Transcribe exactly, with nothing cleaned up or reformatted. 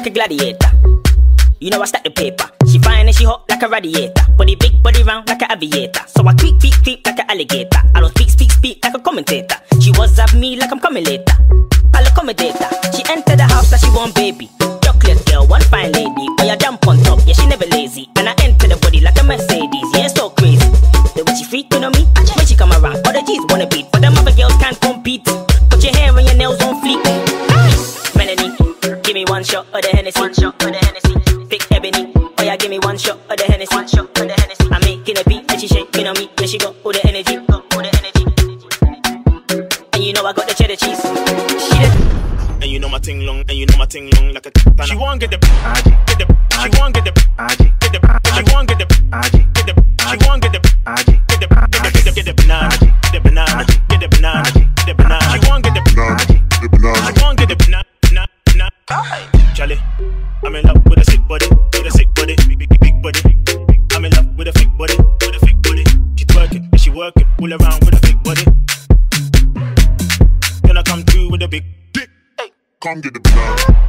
a gladiator. You know I stack the paper. She fine and she hot like a radiator. Body big, body round like an aviator. So I tweak, tweak, tweak like an alligator. I don't speak, speak, speak like a commentator. She was of me like I'm coming later. I'll accommodate her. She entered the house like she want baby. Chocolate girl, one fine lady. When you jump on top, yeah, she never lazy. And I enter the body like a Mercedes. Yeah, so crazy. The way she freaking on me, when she come around, all the G's wanna beat. But them other girls can't compete. Put your hair and your nails on fleek. Melanie, give me one shot of the Hennessy. One shot of the Hennessy. Thick ebony, oh yeah, give me one shot of the Hennessy. One shot of the Hennessy. I'm making a beat and she shaking on me. Yeah, she got all the energy, got all the energy. And you know I got the cheddar cheese. And you know my ting long, and you know my ting long like a katana. She won't get the get the she won't get the get the she won't get the get the she won't get the get the get the get the banana, get the banana, get the banana, get the banana. She won't get the banana, the banana. She won't get the banana, banana, banana. Charlie, I'm in love with a sick body, with a sick body, big big big body. I'm in love with a fake body, with a fake body. She twerking, and she working, all around with a fake body. Then I come through with a big dick. Come get the banana.